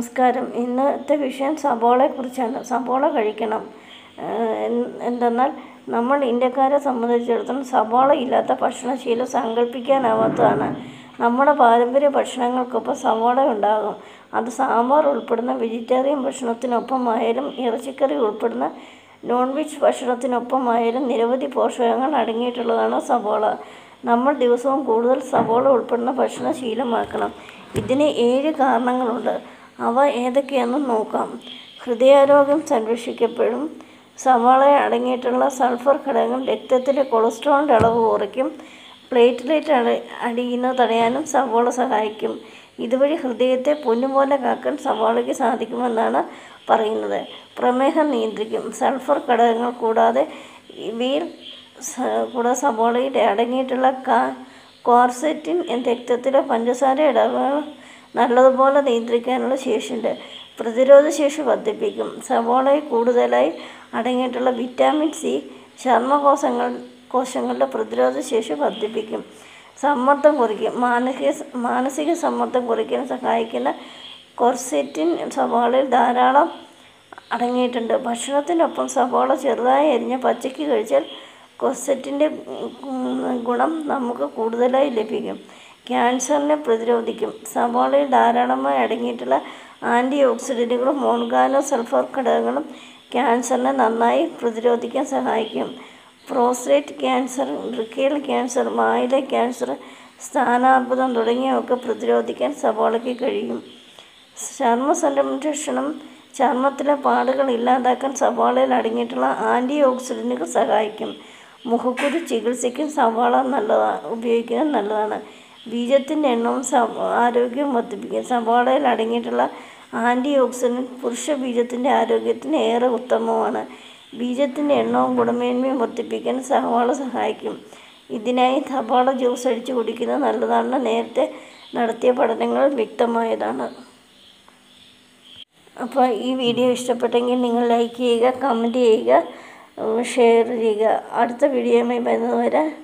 നമസ്കാരം. ഇന്നത്തെ വിഷയം സബോളയെക്കുറിച്ചാണ്. സബോള കഴിക്കണം. എന്തെന്നാൽ നമ്മൾ ഇന്ത്യക്കാരെ സംബന്ധിച്ചിടത്തോളം സബോള ഇല്ലാത്ത ഭക്ഷണശീലം സങ്കല്പിക്കാനാവാത്തതാണ്. നമ്മുടെ പാരമ്പര്യ ഭക്ഷണങ്ങൾക്കൊപ്പം സബോള ഉണ്ടാകും. അത് സാമ്പാർ ഉൾപ്പെടുന്ന വെജിറ്റേറിയൻ ഭക്ഷണത്തിനൊപ്പമായാലും ഇറച്ചിക്കറി ഉൾപ്പെടുന്ന നോൺ വെജ് ഭക്ഷണത്തിനൊപ്പമായാലും നിരവധി പോഷകങ്ങൾ അടങ്ങിയിട്ടുള്ളതാണ് സബോള. നമ്മൾ ദിവസവും കൂടുതൽ സബോള ഉൾപ്പെടുന്ന ഭക്ഷണം ശീലമാക്കണം. ഇതിന് 7 കാരണങ്ങളുണ്ട്. അവ ഏതൊക്കെയെന്ന് നോക്കാം. ഹൃദയാരോഗ്യം സംരക്ഷിക്കപ്പെടും. സവാളയിൽ അടങ്ങിയിട്ടുള്ള സൾഫർ ഘടകങ്ങൾ രക്തത്തിലെ കൊളസ്ട്രോളിൻ്റെ അളവ് കുറയ്ക്കും. പ്ലേറ്റ്ലെറ്റ് അടിയുന്നത് തടയാനും സവാള സഹായിക്കും. ഇതുവഴി ഹൃദയത്തെ പൊന്നുപോലെ കാക്കാൻ സവാളയ്ക്ക് സാധിക്കുമെന്നാണ് പറയുന്നത്. പ്രമേഹം നിയന്ത്രിക്കും. സൾഫർ ഘടകങ്ങൾ കൂടാതെ സവാളയിൽ അടങ്ങിയിട്ടുള്ള ക്വാർസെറ്റിൻ രക്തത്തിലെ പഞ്ചസാരയുടെ അളവ് നല്ലതുപോലെ നിയന്ത്രിക്കാനുള്ള ശേഷിയുണ്ട്. പ്രതിരോധശേഷി വർദ്ധിപ്പിക്കും. സവാളയിൽ കൂടുതലായി അടങ്ങിയിട്ടുള്ള വിറ്റാമിൻ സി ചർമ്മകോശങ്ങളുടെ പ്രതിരോധശേഷി വർദ്ധിപ്പിക്കും. സമ്മർദ്ദം കുറയ്ക്കും. മാനസിക സമ്മർദ്ദം കുറയ്ക്കാൻ സഹായിക്കുന്ന ക്വാർസെറ്റിൻ സവാളയിൽ ധാരാളം അടങ്ങിയിട്ടുണ്ട്. ഭക്ഷണത്തിനൊപ്പം സവാള ചെറുതായി അരിഞ്ഞ് പച്ചയ്ക്ക് കഴിച്ചാൽ ക്വാർസെറ്റിൻ്റെ ഗുണം നമുക്ക് കൂടുതലായി ലഭിക്കും. ക്യാൻസറിനെ പ്രതിരോധിക്കും. സവാളയിൽ ധാരാളമായി അടങ്ങിയിട്ടുള്ള ആൻറ്റി ഓക്സിഡൻറ്റുകളും ഓർഗാനോ സൾഫർ ഘടകങ്ങളും ക്യാൻസറിനെ നന്നായി പ്രതിരോധിക്കാൻ സഹായിക്കും. പ്രോസ്റ്റേറ്റ് ക്യാൻസർ, വൃക്കയിലെ ക്യാൻസർ, വായിലെ ക്യാൻസർ, സ്ഥാനാർബുദം തുടങ്ങിയവയൊക്കെ പ്രതിരോധിക്കാൻ സവാളയ്ക്ക് കഴിയും. ചർമ്മ സംരക്ഷണം. ചർമ്മത്തിലെ പാടുകൾ ഇല്ലാതാക്കാൻ സവാളയിൽ അടങ്ങിയിട്ടുള്ള ആൻറ്റി ഓക്സിഡൻറ്റുകൾ സഹായിക്കും. മുഖക്കുരു ചികിത്സയ്ക്കും സവാള ഉപയോഗിക്കുന്നത് നല്ലതാണ്. ബീജത്തിൻ്റെ എണ്ണവും ആരോഗ്യവും വർദ്ധിപ്പിക്കും. സവാളയിൽ അടങ്ങിയിട്ടുള്ള ആൻറ്റി ഓക്സിഡൻറ്റ് പുരുഷ ബീജത്തിൻ്റെ ആരോഗ്യത്തിന് ഏറെ ഉത്തമമാണ്. ബീജത്തിൻ്റെ എണ്ണവും ഗുണമേന്മയും വർദ്ധിപ്പിക്കാൻ സവാള സഹായിക്കും. ഇതിനായി സവാള ജ്യൂസ് അടിച്ച് കുടിക്കുന്നത് നല്ലതാണെന്ന് നേരത്തെ നടത്തിയ പഠനങ്ങളിൽ വ്യക്തമായതാണ്. അപ്പോൾ ഈ വീഡിയോ ഇഷ്ടപ്പെട്ടെങ്കിൽ നിങ്ങൾ ലൈക്ക് ചെയ്യുക, കമൻറ്റ് ചെയ്യുക, ഷെയർ ചെയ്യുക. അടുത്ത വീഡിയോയുമായി വരുന്നതുവരെ